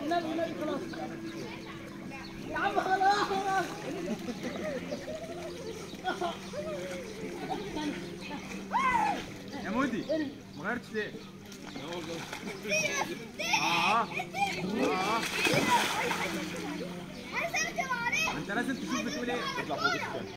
النبي خلاص يا عم خلاص. يا مودي ما غيرتش ليه؟ لا والله. انت لازم تشوف بتقول ايه.